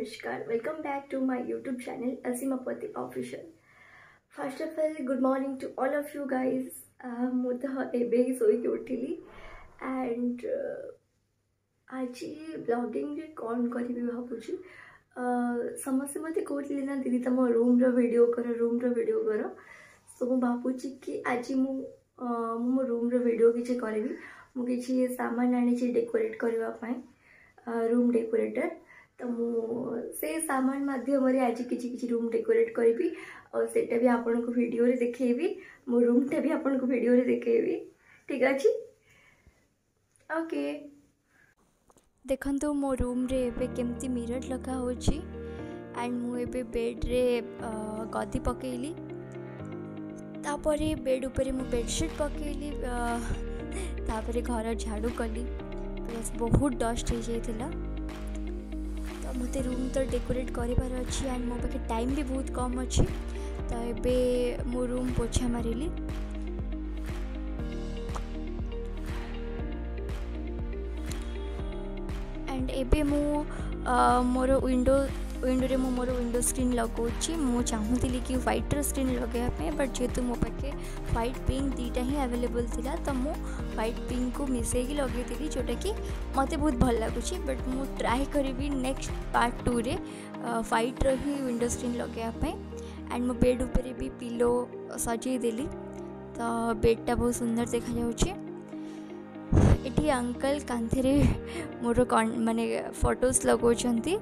नमस्कार, welcome back to my YouTube channel Asimapati official. First of all good morning to all of you guys. मु तो एबे ही सोईकी उठिली and आज blogging रे कौन करी भावुची। समस्ते मत कहते ना दीदी तुम रूम वीडियो कर सो मु भावुची कि आज मो रूम वीडियो किसी करी मुझे सामान आनी डेकोरेट करने रूम डेकोरेटर। तो से सामान माध्यम आज किसी रूम डेकोरेट करी और सेटा भी आपन को वीडियो रे देखेबी। मो रूम टे भी आपन को वीडियो रे देखेबी। ठीक अछि ओके। देखंतु मो रूम रे एबे केमती मिरर लगा होची एंड मु एबे बेड रे गदी पकेली। तापरे बेड ऊपर मु बेडशीट पकेली। तापरे घर झाड़ू कली। बहुत डस्ट हो जाइथिला तो मते रूम तो डेकोरेट करिबार अछि एंड मो पाखे टाइम भी बहुत कम अछि। तो एबे मो रूम पोछा मारिली। एंड एबे मु मोर विंडो रे मोर विंडो स्क्रीन लगाऊँ। मु चाहूली कि व्हाइट स्क्रीन लगे बट जेहेतु मो पाखे व्हाइट पिंक दीटा ही अवेलेबल थिला तो मु व्हाइट पिंक को मिसेकी लगे जोटा कि मते बहुत भल लगुच। बट मु ट्राई करी नेक्स्ट पार्ट 2 रे व्हाइट ही विंडो स्क्रीन लगे एंड मो बेड ऊपर भी पिलो सजे देली तो बेडटा बहुत सुंदर देखा जाउची। एठी अंकल कांथेरे मोर माने फोटोज लगोचंती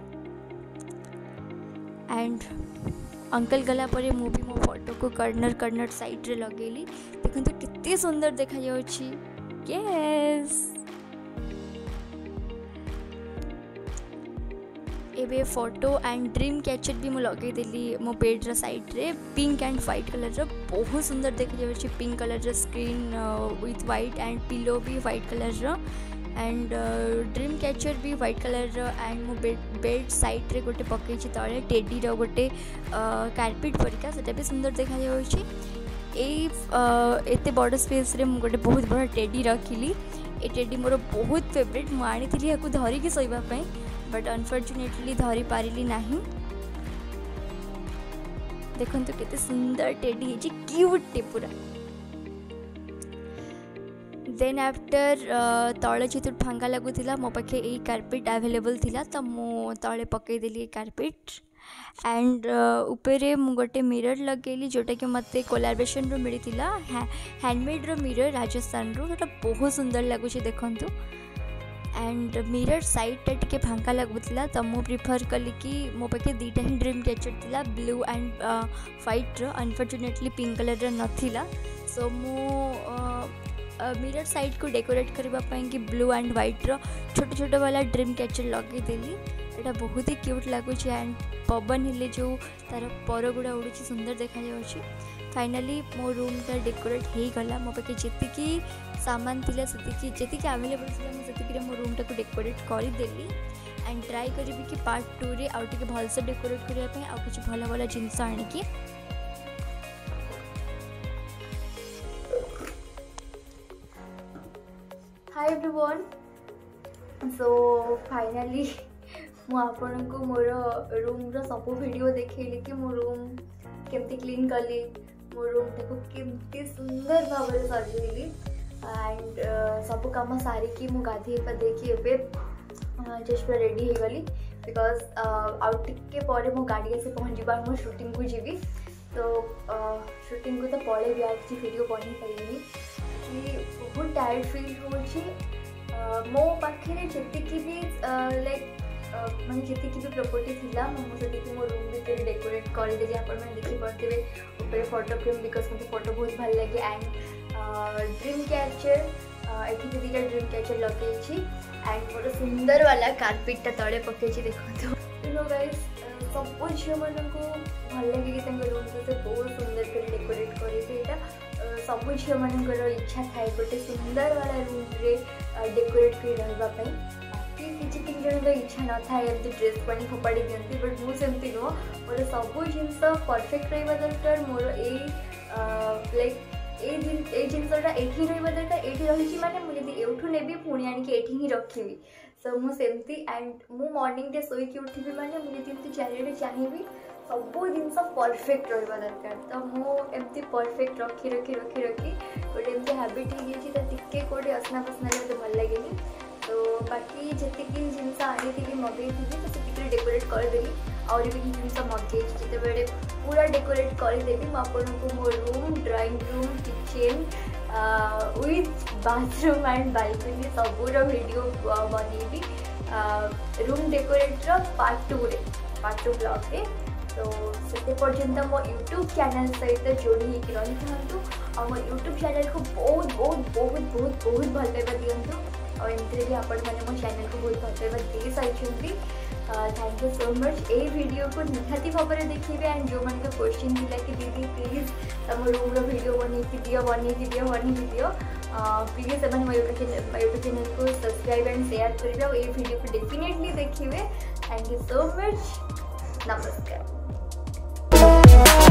एंड अंकल गला परे मु भी मो फोटो को कर्नर साइड रे लगेली। देखंतु कितने सुंदर देखा जाउची। यस एबे फोटो एंड ड्रीम कैचर भी मु लगे देली मो बेड रा साइड रे पिंक एंड व्हाइट कलर रा बहुत सुंदर देखा जाउची। पिंक कलर रा screen with white and pillow भी व्हाइट कलर रा एंड ड्रीम कैचर भी व्हाइट कलर एंड मो बेड साइड रे गोटे पकई तले टेडी रो गोटे कार्पेट परिका सेटा भी सुंदर देखा जाउची। एते बड़ स्पेस रे मु गोटे बहुत बड़ा टेडी रखिली। ए टेडी मोर बहुत फेवरेट। मु आनी थिली याकू धरी के सोइबा पई बट अनफॉर्चुनेटली धरी पारिली नाही। देखंतु केते सुंदर टेडी है जी, क्यूट टे पूरा। देन आफ्टर तले जेतु फांगा लगुला मो पाखे यही कार्पेट अवेलेबल थिला तो मु तले पकई देली कार्पेट एंड ऊपर मु गोटे मिरर लगेली जोटा कि मते कोलाब्रेशन रो मिलिथिला हैंडमेड रो मिरर राजस्थान रो। जोटा बहुत सुंदर लगुच देखंतु एंड मिरर साइड टा टिके फांका लगुला तो मु प्रिफर कली कि मो पाखे दीटा ही ड्रीम कैचर थिला ब्लू एंड व्हाइट रो। अनफॉर्चुनेटली पिंक कलर रो नथिला सो मु मिरर साइड को डेकोरेट करने कि ब्लू एंड व्हाइट रो छोट छोट वाला ड्रीम कैचर लगे देली। एटा बहुत ही क्यूट लगुच एंड पवन हिले जो तार पर गुड़ा उड़ी सुंदर देखा जाउची। फाइनली मो रूम टा डेकोरेट हो गला। मो पाखे जेतिकी सामान थिला जेतिकी अवेलेबल थिला मु सेतिकी मो रूम टा को डेकोरेट कर देली एंड ट्राई करी कि पार्ट 2 रे आउ टिके भल से डेकोरेट करने पे आ कुछ भल भल जिनस आनिकी। Hi everyone. सो फाइनली मु आपन को मोर रूम रो सब वीडियो देखैली कि मो रूम केमती क्लीन कली, मो रूम को केमती सुंदर भाव में सजेली एंड सब काम सारिकी मु गाधे पाधेकी एबे जस्ट पूरा रेडी हो गली बिकॉज आउट टिके परे मो गाड़ी से पहुँच बार मो शूटिंग को जीवी तो शूटिंग को तो पड़े भी आज वीडियो बनी पारिनी कि बहुत टायर्ड फील हो मो पाखे जी भी लाइक मैंने जी भी प्रॉपर्टी थिला मुझे मो रूम भीतर डेकोरेट करदे आप देखिपे ऊपर फोटो फ्रेम बिकज मुझे फोटो बहुत भल लगे एंड ड्रीम कैचर ये भी दीटा ड्रीम कैचर लगे एंड मोर सुंदर वाला कार्पेटा तले पकई देखो नो गाइस सब झील मान को भल लगे कि रूम से बहुत सुंदर कर डेकोरेट कर सब झील मानकर इच्छा थाए गोटे सुंदर वाला रूम रे डेकोरेट कर रही। किसी तीन जन तो इच्छा न था एमती ड्रेस पहनी फोपाड़ी दिखती बट मुझे नुह मोर सब जिन परफेक्ट रहा दरकार मोर लाइक ए जिनसटा एठी रहिबा दरकार एठी रहिछि माने मु जदि एठू नेबी पुणी आनिके एठी ही रखिबी सो मु सेमती एंड मु मॉर्निंग डे सोई के उठिबी माने मु जदि एमती चारिडे चाहिबी सब जिनस परफेक्ट रहिबा दरकार तो मु एमती परफेक्ट रखी रखी रखी रखी गोटे एमती हैबिट हो गई तो टिके कोडे असना पसना मते भल लागेनी तो बाकी जतिकी जिनस आनी मगई थी तो से डेकोरेट करदेली और भी जिनस मगई जिते पूरा डेकोरेट करदेवी मुझे मो room drawing room kitchen with bathroom and balcony सबूर वीडियो बनईबी रूम डेकोरेट पार्ट 2 ब्लॉग रे तो से पर्यंत मो यूट्यूब चैनल सहित जोड़ी रही था मो यूट्यूब चैनल को बहुत बहुत बहुत बहुत बहुत भल पाइबा दिंतु और एमती भी आपण मैंने मो चैनल को बहुत भल पाइबा दे सारी थैंक यू सो मच ए वीडियो को निहाती भाव में देखिए एंड जो मन का क्वेश्चन थिला कि दीदी प्लीज तुम रूम रो वीडियो बनई दियो प्लीज से मो यूट्यूब चैनल को सब्सक्राइब एंड शेयर करेंगे और ये वीडियो को डेफिनेटली देखिए थैंक यू सो मच नमस्कार।